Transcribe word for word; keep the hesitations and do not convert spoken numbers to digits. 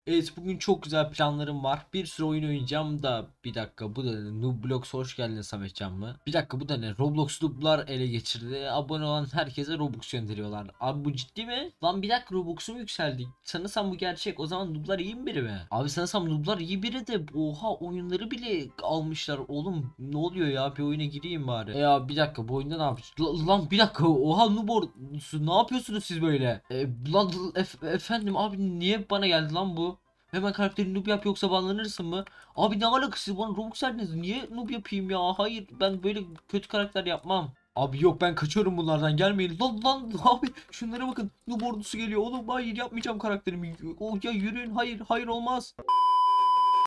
Evet, bugün çok güzel planlarım var. Bir sürü oyun oynayacağım da bir dakika, bu da ne? Nublox, hoş geldin Sametcan mı? Bir dakika, bu da ne? Roblox noob'lar ele geçirdi. Abone olan herkese Robux gönderiyorlar. Abi bu ciddi mi? Lan bir dakika, Robux'um yükseldi. Sanırsam bu gerçek. O zaman noob'lar iyi mi biri mi? Abi sanırsam noob'lar iyi biri de oha, oyunları bile almışlar. Oğlum ne oluyor ya? Bir oyuna gireyim bari. E ya bir dakika, bu oyunda ne yapıyorsun? La- Lan bir dakika, oha noob ordusu, ne yapıyorsunuz siz böyle? E, lan ef- efendim abi, niye bana geldi lan bu? Hemen karakterini noob yap yoksa banlanırsın mı? Abi ne alakası, bana Robux verdiniz. Niye noob yapayım ya? Hayır, ben böyle kötü karakter yapmam. Abi yok, ben kaçıyorum bunlardan, gelmeyin. Lan lan abi, şunlara bakın. Noob ordusu geliyor. Oğlum hayır, yapmayacağım karakterimi. O ya, yürüyün, hayır hayır, olmaz.